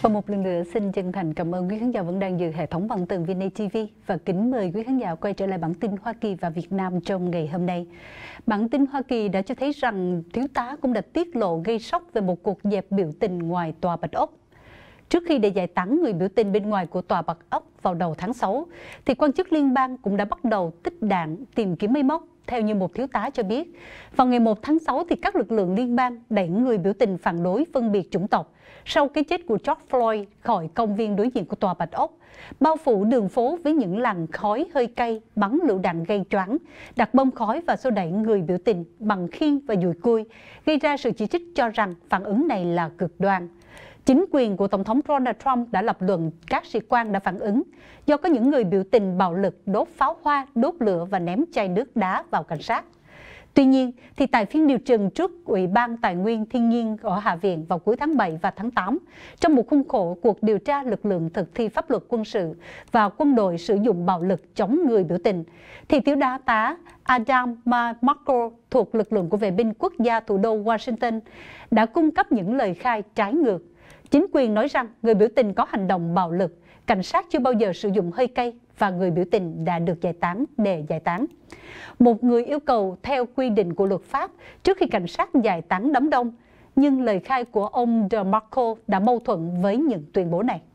Và một lần nữa xin chân thành cảm ơn quý khán giả vẫn đang dự hệ thống bằng tường VNA TV và kính mời quý khán giả quay trở lại bản tin Hoa Kỳ và Việt Nam trong ngày hôm nay. Bản tin Hoa Kỳ đã cho thấy rằng thiếu tá cũng đã tiết lộ gây sốc về một cuộc dẹp biểu tình ngoài Tòa Bạch Ốc. Trước khi để giải tán người biểu tình bên ngoài của Tòa Bạch Ốc vào đầu tháng 6, thì quan chức liên bang cũng đã bắt đầu tích đạn tìm kiếm máy móc. Theo như một thiếu tá cho biết, vào ngày 1 tháng 6 thì các lực lượng liên bang đẩy người biểu tình phản đối phân biệt chủng tộc sau cái chết của George Floyd khỏi công viên đối diện của Tòa Bạch Ốc, bao phủ đường phố với những làn khói hơi cay, bắn lựu đạn gây choáng, đặt bom khói và xô đẩy người biểu tình bằng khiên và dùi cui, gây ra sự chỉ trích cho rằng phản ứng này là cực đoan. Chính quyền của Tổng thống Donald Trump đã lập luận các sĩ quan đã phản ứng do có những người biểu tình bạo lực đốt pháo hoa, đốt lửa và ném chai nước đá vào cảnh sát. Tuy nhiên, thì tại phiên điều trần trước Ủy ban Tài nguyên Thiên nhiên ở Hạ viện vào cuối tháng 7 và tháng 8, trong một khuôn khổ cuộc điều tra lực lượng thực thi pháp luật quân sự và quân đội sử dụng bạo lực chống người biểu tình, thì thiếu tá Adam Marco thuộc lực lượng của vệ binh quốc gia thủ đô Washington đã cung cấp những lời khai trái ngược. Chính quyền nói rằng người biểu tình có hành động bạo lực, cảnh sát chưa bao giờ sử dụng hơi cay và người biểu tình đã được giải tán. Một người yêu cầu theo quy định của luật pháp trước khi cảnh sát giải tán đám đông, nhưng lời khai của ông DeMarco đã mâu thuẫn với những tuyên bố này.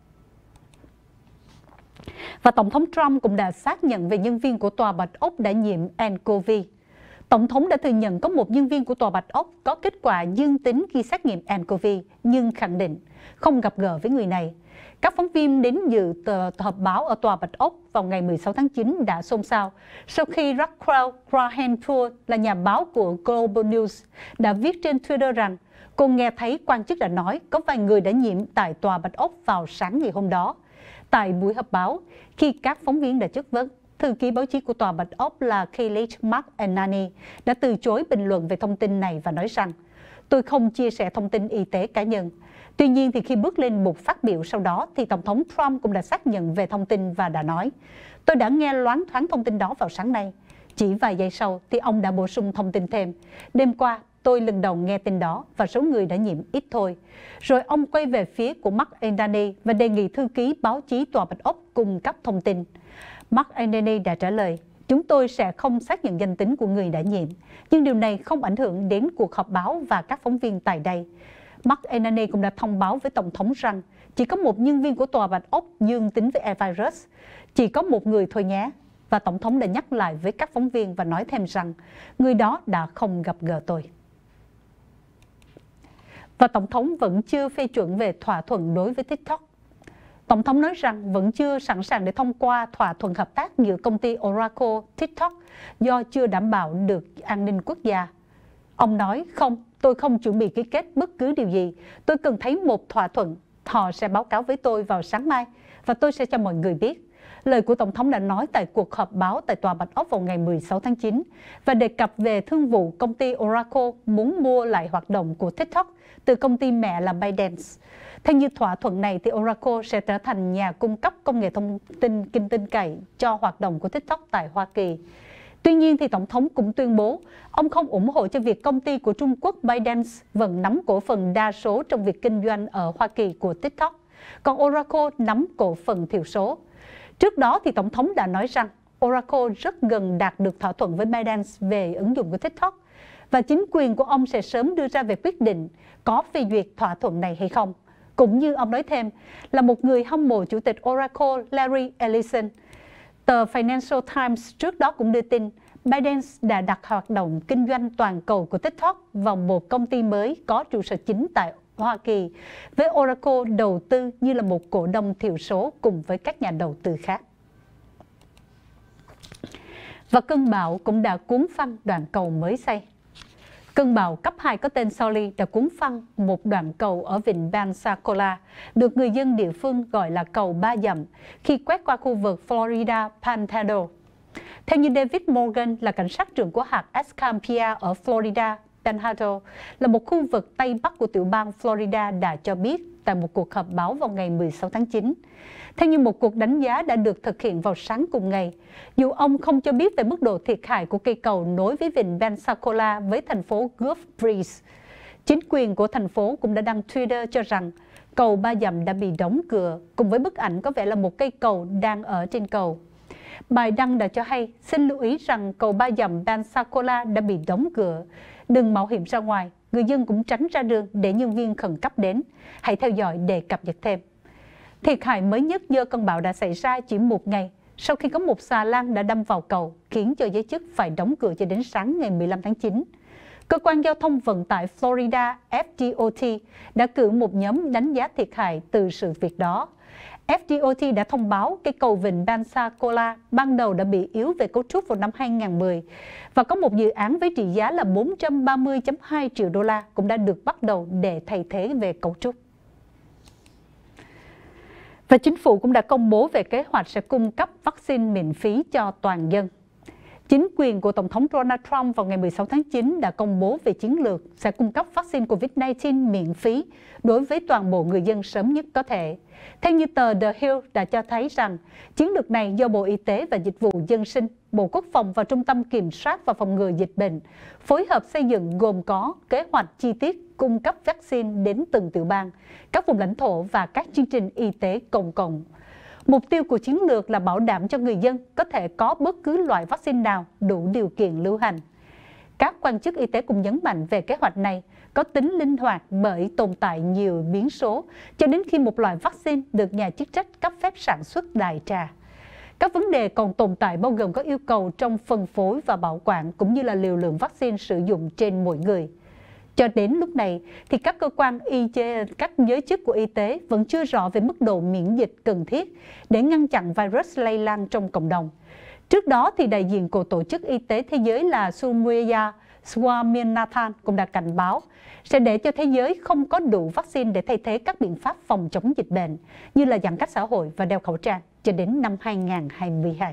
Và Tổng thống Trump cũng đã xác nhận về nhân viên của Tòa Bạch Ốc đã nhiễm nCoV. Tổng thống đã thừa nhận có một nhân viên của Tòa Bạch Ốc có kết quả dương tính khi xét nghiệm nCoV, nhưng khẳng định không gặp gỡ với người này. Các phóng viên đến dự họp báo ở Tòa Bạch Ốc vào ngày 16 tháng 9 đã xôn xao sau khi Rachel Grahantour là nhà báo của Global News đã viết trên Twitter rằng cô nghe thấy quan chức đã nói có vài người đã nhiễm tại Tòa Bạch Ốc vào sáng ngày hôm đó. Tại buổi họp báo, khi các phóng viên đã chất vấn, thư ký báo chí của Tòa Bạch Ốc là Kayleigh McEnany đã từ chối bình luận về thông tin này và nói rằng tôi không chia sẻ thông tin y tế cá nhân. Tuy nhiên, thì khi bước lên một phát biểu sau đó, thì Tổng thống Trump cũng đã xác nhận về thông tin và đã nói, tôi đã nghe loáng thoáng thông tin đó vào sáng nay. Chỉ vài giây sau, thì ông đã bổ sung thông tin thêm. Đêm qua, tôi lần đầu nghe tin đó và số người đã nhiễm ít thôi. Rồi ông quay về phía của McEnany và đề nghị thư ký báo chí Tòa Bạch Ốc cung cấp thông tin. McEnany đã trả lời, chúng tôi sẽ không xác nhận danh tính của người đã nhiễm, nhưng điều này không ảnh hưởng đến cuộc họp báo và các phóng viên tại đây. McEnany cũng đã thông báo với Tổng thống rằng chỉ có một nhân viên của Tòa Bạch Ốc dương tính với virus, chỉ có một người thôi nhé. Và Tổng thống đã nhắc lại với các phóng viên và nói thêm rằng người đó đã không gặp gỡ tôi. Và Tổng thống vẫn chưa phê chuẩn về thỏa thuận đối với TikTok. Tổng thống nói rằng vẫn chưa sẵn sàng để thông qua thỏa thuận hợp tác giữa công ty Oracle TikTok do chưa đảm bảo được an ninh quốc gia. Ông nói, không, tôi không chuẩn bị ký kết bất cứ điều gì. Tôi cần thấy một thỏa thuận. Họ sẽ báo cáo với tôi vào sáng mai và tôi sẽ cho mọi người biết. Lời của Tổng thống đã nói tại cuộc họp báo tại Tòa Bạch Ốc vào ngày 16 tháng 9 và đề cập về thương vụ công ty Oracle muốn mua lại hoạt động của TikTok từ công ty mẹ là ByteDance. Theo như thỏa thuận này, thì Oracle sẽ trở thành nhà cung cấp công nghệ thông tin tin cậy cho hoạt động của TikTok tại Hoa Kỳ. Tuy nhiên, thì Tổng thống cũng tuyên bố ông không ủng hộ cho việc công ty của Trung Quốc ByteDance vẫn nắm cổ phần đa số trong việc kinh doanh ở Hoa Kỳ của TikTok, còn Oracle nắm cổ phần thiểu số. Trước đó, thì Tổng thống đã nói rằng Oracle rất gần đạt được thỏa thuận với ByteDance về ứng dụng của TikTok và chính quyền của ông sẽ sớm đưa ra về quyết định có phê duyệt thỏa thuận này hay không. Cũng như ông nói thêm là một người hâm mộ chủ tịch Oracle Larry Ellison. Tờ Financial Times trước đó cũng đưa tin ByteDance đã đặt hoạt động kinh doanh toàn cầu của TikTok vào một công ty mới có trụ sở chính tại Hoa Kỳ, với Oracle đầu tư như là một cổ đông thiểu số cùng với các nhà đầu tư khác. Và cơn bão cũng đã cuốn phăng đoạn cầu mới xây. Cơn bão cấp 2 có tên Sally đã cuốn phăng một đoạn cầu ở vịnh Pensacola, được người dân địa phương gọi là cầu 3 dặm, khi quét qua khu vực Florida Panhandle. Theo như David Morgan là cảnh sát trưởng của hạt Escambia ở Florida Panhandle, là một khu vực Tây Bắc của tiểu bang Florida đã cho biết tại một cuộc họp báo vào ngày 16 tháng 9. Theo như một cuộc đánh giá đã được thực hiện vào sáng cùng ngày, dù ông không cho biết về mức độ thiệt hại của cây cầu nối với vịnh Pensacola với thành phố Gulf Breeze, chính quyền của thành phố cũng đã đăng Twitter cho rằng cầu Ba Dặm đã bị đóng cửa, cùng với bức ảnh có vẻ là một cây cầu đang ở trên cầu. Bài đăng đã cho hay, xin lưu ý rằng cầu Ba Dặm Pensacola đã bị đóng cửa. Đừng mạo hiểm ra ngoài, người dân cũng tránh ra đường để nhân viên khẩn cấp đến. Hãy theo dõi để cập nhật thêm. Thiệt hại mới nhất do cơn bão đã xảy ra chỉ một ngày sau khi có một xà lan đã đâm vào cầu, khiến cho giới chức phải đóng cửa cho đến sáng ngày 15 tháng 9. Cơ quan giao thông vận tải Florida FDOT đã cử một nhóm đánh giá thiệt hại từ sự việc đó. FDOT đã thông báo cây cầu vịnh Pensacola ban đầu đã bị yếu về cấu trúc vào năm 2010 và có một dự án với trị giá là 430,2 triệu đô la cũng đã được bắt đầu để thay thế về cấu trúc. Và chính phủ cũng đã công bố về kế hoạch sẽ cung cấp vaccine miễn phí cho toàn dân. Chính quyền của Tổng thống Donald Trump vào ngày 16 tháng 9 đã công bố về chiến lược sẽ cung cấp vaccine COVID-19 miễn phí đối với toàn bộ người dân sớm nhất có thể. Theo như tờ The Hill đã cho thấy rằng, chiến lược này do Bộ Y tế và Dịch vụ Dân sinh, Bộ Quốc phòng và Trung tâm Kiểm soát và Phòng ngừa Dịch bệnh phối hợp xây dựng gồm có kế hoạch chi tiết cung cấp vaccine đến từng tiểu bang, các vùng lãnh thổ và các chương trình y tế công cộng. Mục tiêu của chiến lược là bảo đảm cho người dân có thể có bất cứ loại vaccine nào đủ điều kiện lưu hành. Các quan chức y tế cũng nhấn mạnh về kế hoạch này có tính linh hoạt bởi tồn tại nhiều biến số cho đến khi một loại vaccine được nhà chức trách cấp phép sản xuất đại trà. Các vấn đề còn tồn tại bao gồm các yêu cầu trong phân phối và bảo quản cũng như là liều lượng vaccine sử dụng trên mỗi người. Cho đến lúc này, thì các cơ quan các giới chức của y tế vẫn chưa rõ về mức độ miễn dịch cần thiết để ngăn chặn virus lây lan trong cộng đồng. Trước đó, thì đại diện của Tổ chức Y tế Thế giới là Soumya Swaminathan cũng đã cảnh báo sẽ để cho thế giới không có đủ vaccine để thay thế các biện pháp phòng chống dịch bệnh như là giãn cách xã hội và đeo khẩu trang cho đến năm 2022.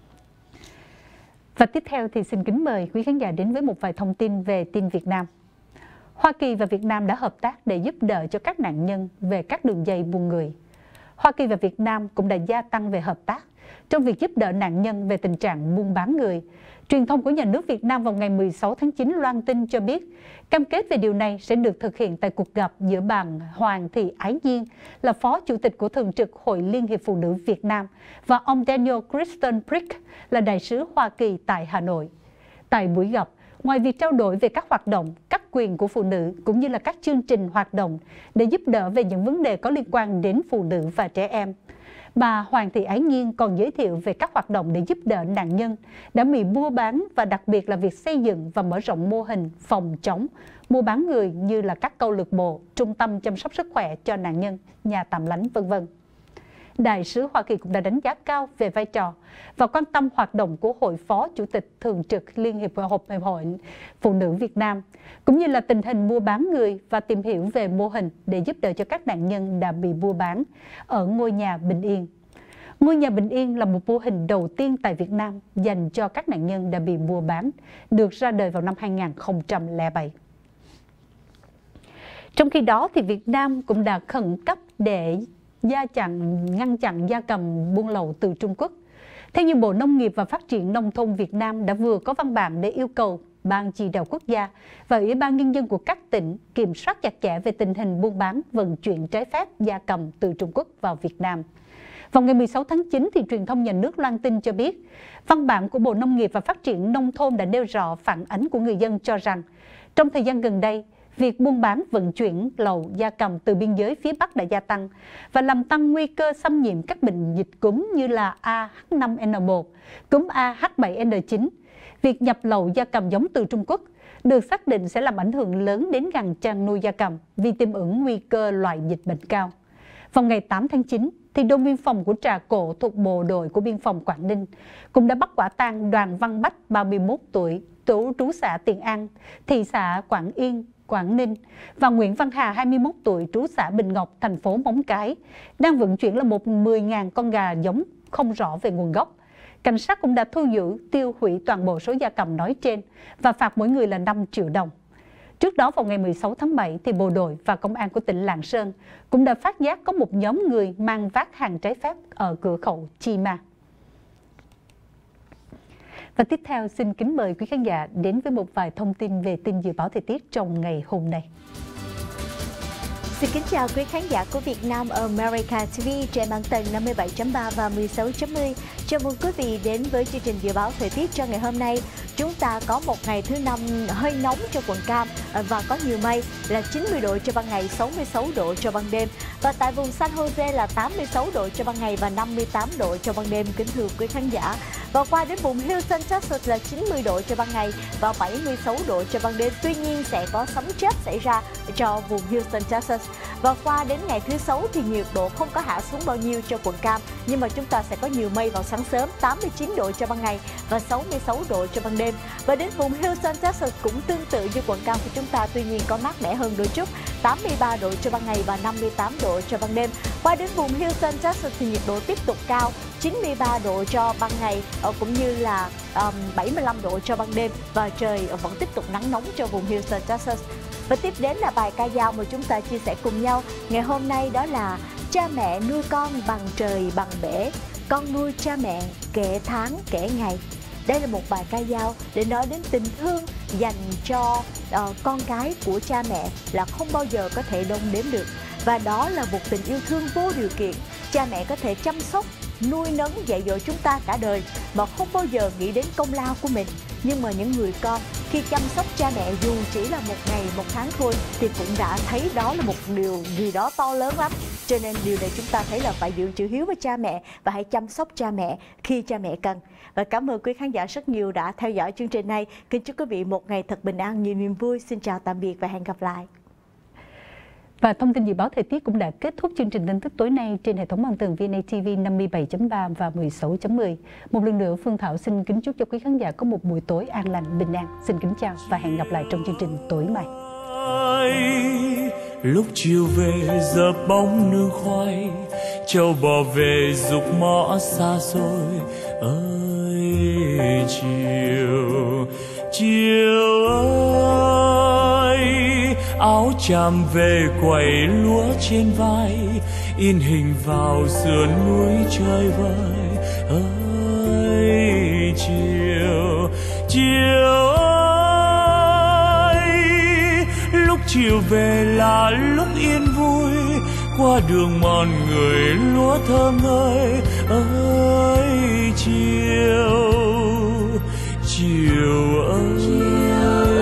Và tiếp theo thì xin kính mời quý khán giả đến với một vài thông tin về tin Việt Nam. Hoa Kỳ và Việt Nam đã hợp tác để giúp đỡ cho các nạn nhân về các đường dây buôn người. Hoa Kỳ và Việt Nam cũng đã gia tăng về hợp tác trong việc giúp đỡ nạn nhân về tình trạng buôn bán người. Truyền thông của nhà nước Việt Nam vào ngày 16 tháng 9 loan tin cho biết, cam kết về điều này sẽ được thực hiện tại cuộc gặp giữa bà Hoàng Thị Ái Nhiên, là Phó Chủ tịch của Thường trực Hội Liên hiệp Phụ nữ Việt Nam, và ông Daniel Christian Brick, là Đại sứ Hoa Kỳ tại Hà Nội. Tại buổi gặp, ngoài việc trao đổi về các hoạt động, các quyền của phụ nữ cũng như là các chương trình hoạt động để giúp đỡ về những vấn đề có liên quan đến phụ nữ và trẻ em, bà Hoàng Thị Ái Nhiên còn giới thiệu về các hoạt động để giúp đỡ nạn nhân đã bị mua bán và đặc biệt là việc xây dựng và mở rộng mô hình phòng chống mua bán người như là các câu lạc bộ, trung tâm chăm sóc sức khỏe cho nạn nhân, nhà tạm lánh, v.v. Đại sứ Hoa Kỳ cũng đã đánh giá cao về vai trò và quan tâm hoạt động của Hội Phó Chủ tịch Thường trực Liên hiệp Hội Phụ nữ Việt Nam, cũng như là tình hình mua bán người và tìm hiểu về mô hình để giúp đỡ cho các nạn nhân đã bị mua bán ở ngôi nhà Bình Yên. Ngôi nhà Bình Yên là một mô hình đầu tiên tại Việt Nam dành cho các nạn nhân đã bị mua bán, được ra đời vào năm 2007. Trong khi đó, thì Việt Nam cũng đã khẩn cấp để ngăn chặn gia cầm buôn lậu từ Trung Quốc. Theo như Bộ Nông nghiệp và Phát triển Nông thôn Việt Nam đã vừa có văn bản để yêu cầu Ban Chỉ đạo Quốc gia và Ủy ban Nhân dân của các tỉnh kiểm soát chặt chẽ về tình hình buôn bán, vận chuyển trái phép gia cầm từ Trung Quốc vào Việt Nam. Vào ngày 16 tháng 9, thì truyền thông nhà nước loan tin cho biết, văn bản của Bộ Nông nghiệp và Phát triển Nông thôn đã nêu rõ phản ánh của người dân cho rằng, trong thời gian gần đây, việc buôn bán vận chuyển lậu gia cầm từ biên giới phía Bắc đã gia tăng và làm tăng nguy cơ xâm nhiễm các bệnh dịch cúm như là AH5N1, cúm AH7N9. Việc nhập lậu gia cầm giống từ Trung Quốc được xác định sẽ làm ảnh hưởng lớn đến ngành chăn nuôi gia cầm vì tiềm ẩn nguy cơ loại dịch bệnh cao. Vào ngày 8 tháng 9, thì đồn biên phòng của Trà Cổ thuộc bộ đội của biên phòng Quảng Ninh cũng đã bắt quả tang Đoàn Văn Bách, 31 tuổi, trú xã Tiền An, thị xã Quảng Yên, Quảng Ninh, và Nguyễn Văn Hà, 21 tuổi, trú xã Bình Ngọc, thành phố Móng Cái, đang vận chuyển là 10.000 con gà giống không rõ về nguồn gốc. Cảnh sát cũng đã thu giữ, tiêu hủy toàn bộ số gia cầm nói trên và phạt mỗi người là 5 triệu đồng. Trước đó vào ngày 16 tháng 7, thì bộ đội và công an của tỉnh Lạng Sơn cũng đã phát giác có một nhóm người mang vác hàng trái phép ở cửa khẩu Chi Ma. Và tiếp theo xin kính mời quý khán giả đến với một vài thông tin về tin dự báo thời tiết trong ngày hôm nay. Xin kính chào quý khán giả của Việt Nam America TV trên bản tần 57.3 và 16.10. Chào mừng quý vị đến với chương trình dự báo thời tiết cho ngày hôm nay. Chúng ta có một ngày thứ năm hơi nóng cho quận Cam và có nhiều mây, là 90 độ cho ban ngày, 66 độ cho ban đêm. Và tại vùng San Jose là 86 độ cho ban ngày và 58 độ cho ban đêm, kính thưa quý khán giả. Và qua đến vùng Houston, Texas là 90 độ cho ban ngày và 76 độ cho ban đêm. Tuy nhiên sẽ có sấm chớp xảy ra cho vùng Houston, Texas. Và qua đến ngày thứ Sáu thì nhiệt độ không có hạ xuống bao nhiêu cho quận Cam, nhưng mà chúng ta sẽ có nhiều mây vào sáng sớm, 89 độ cho ban ngày và 66 độ cho ban đêm. Và đến vùng Houston, Texas cũng tương tự như quận Cam của chúng ta, tuy nhiên có mát mẻ hơn đôi chút, 83 độ cho ban ngày và 58 độ cho ban đêm. Qua đến vùng Houston, Texas thì nhiệt độ tiếp tục cao, 93 độ cho ban ngày cũng như là 75 độ cho ban đêm, và trời vẫn tiếp tục nắng nóng cho vùng Houston, Texas. Và tiếp đến là bài ca dao mà chúng ta chia sẻ cùng nhau ngày hôm nay, đó là cha mẹ nuôi con bằng trời bằng bể, con nuôi cha mẹ kể tháng kể ngày. Đây là một bài ca dao để nói đến tình thương dành cho con cái của cha mẹ là không bao giờ có thể đong đếm được. Và đó là một tình yêu thương vô điều kiện. Cha mẹ có thể chăm sóc, nuôi nấng, dạy dỗ chúng ta cả đời mà không bao giờ nghĩ đến công lao của mình. Nhưng mà những người con khi chăm sóc cha mẹ dù chỉ là một ngày, một tháng thôi thì cũng đã thấy đó là một điều gì đó to lớn lắm. Cho nên điều này chúng ta thấy là phải giữ chữ hiếu với cha mẹ và hãy chăm sóc cha mẹ khi cha mẹ cần. Và cảm ơn quý khán giả rất nhiều đã theo dõi chương trình này. Kính chúc quý vị một ngày thật bình an, nhiều niềm vui. Xin chào tạm biệt và hẹn gặp lại. Và thông tin dự báo thời tiết cũng đã kết thúc chương trình tin tức tối nay trên hệ thống bản tần VNA TV 57.3 và 16.10. Một lần nữa, Phương Thảo xin kính chúc cho quý khán giả có một buổi tối an lành, bình an. Xin kính chào và hẹn gặp lại trong chương trình tối mai. Lúc chiều về giờ bóng nương khoai, châu bò về dục mõ xa xôi. Ơi chiều, chiều ơi, áo chàm về quẩy lúa trên vai, in hình vào sườn núi trời vời. Ơi chiều, chiều ơi, lúc chiều về là lúc yên vui, qua đường mòn người lúa thơm ngơi. Ơi chiều, chiều ơi.